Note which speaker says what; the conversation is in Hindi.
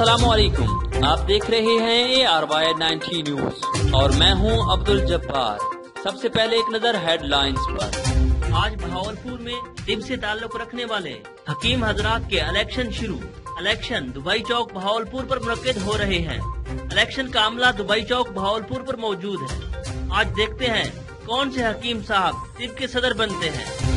Speaker 1: अस्सलामुअलैकुम, आप देख रहे हैं ARY90 न्यूज और मैं हूं अब्दुल जब्बार। सबसे पहले एक नजर हेडलाइंस पर। आज बहावलपुर में टिब से ताल्लुक रखने वाले हकीम हजरात के इलेक्शन शुरू। इलेक्शन दुबई चौक बहावलपुर पर मुनक्किद हो रहे हैं। इलेक्शन का अमला दुबई चौक बहावलपुर पर मौजूद है। आज देखते हैं कौन से हकीम साहब टिब के सदर बनते हैं।